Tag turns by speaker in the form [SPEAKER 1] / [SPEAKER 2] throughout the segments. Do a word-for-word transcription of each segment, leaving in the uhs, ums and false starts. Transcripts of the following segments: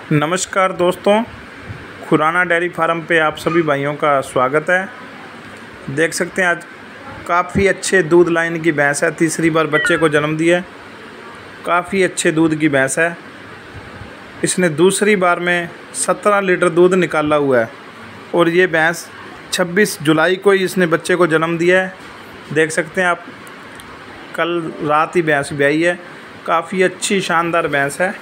[SPEAKER 1] नमस्कार दोस्तों, Khurana dairy farm पे आप सभी भाइयों का स्वागत है। देख सकते हैं आज काफ़ी अच्छे दूध लाइन की भैंस है। तीसरी बार बच्चे को जन्म दिया है। काफ़ी अच्छे दूध की भैंस है। इसने दूसरी बार में सत्रह लीटर दूध निकाला हुआ है और ये भैंस छब्बीस जुलाई को ही इसने बच्चे को जन्म दिया है। देख सकते हैं आप, कल रात ही भैंस ब्याई है। काफ़ी अच्छी शानदार भैंस है।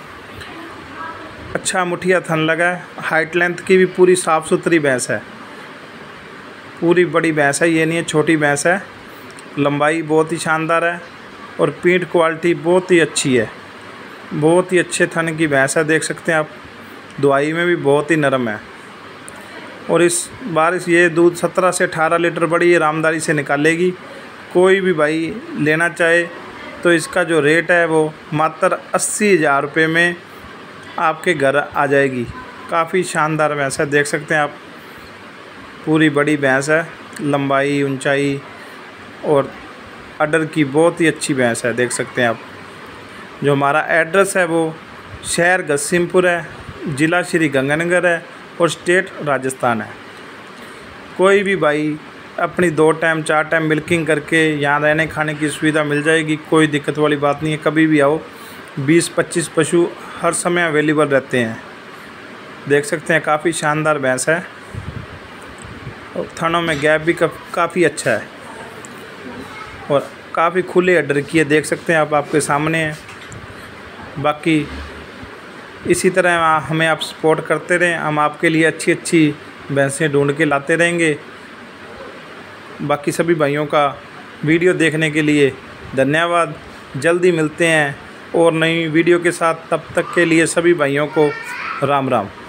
[SPEAKER 1] अच्छा मुठिया थन लगा है। हाइट लेंथ की भी पूरी साफ़ सुथरी भैंस है। पूरी बड़ी भैंस है, ये नहीं है छोटी भैंस है। लंबाई बहुत ही शानदार है और पीठ क्वालिटी बहुत ही अच्छी है। बहुत ही अच्छे थन की भैंस है। देख सकते हैं आप, दुआई में भी बहुत ही नरम है। और इस बार ये दूध सत्रह से अठारह लीटर बड़ी आरामदारी से निकालेगी। कोई भी भाई लेना चाहे तो इसका जो रेट है वो मात्र अस्सी हज़ार रुपये में आपके घर आ जाएगी। काफ़ी शानदार भैंस है। देख सकते हैं आप, पूरी बड़ी भैंस है। लंबाई, ऊंचाई और अडर की बहुत ही अच्छी भैंस है। देख सकते हैं आप। जो हमारा एड्रेस है वो शहर गस्सिमपुर है, ज़िला श्री गंगानगर है और स्टेट राजस्थान है। कोई भी भाई अपनी दो टाइम चार टाइम मिल्किंग करके यहाँ रहने खाने की सुविधा मिल जाएगी। कोई दिक्कत वाली बात नहीं है। कभी भी आओ, बीस पच्चीस पशु हर समय अवेलेबल रहते हैं। देख सकते हैं काफ़ी शानदार भैंस है और थनों में गैप भी काफ़ी अच्छा है और काफ़ी खुले अडर की है। देख सकते हैं आप, आपके सामने है। बाकी इसी तरह हमें आप सपोर्ट करते रहें। हम आपके लिए अच्छी अच्छी भैंसें ढूंढ के लाते रहेंगे। बाकी सभी भाइयों का वीडियो देखने के लिए धन्यवाद। जल्दी मिलते हैं और नई वीडियो के साथ। तब तक के लिए सभी भाइयों को राम राम।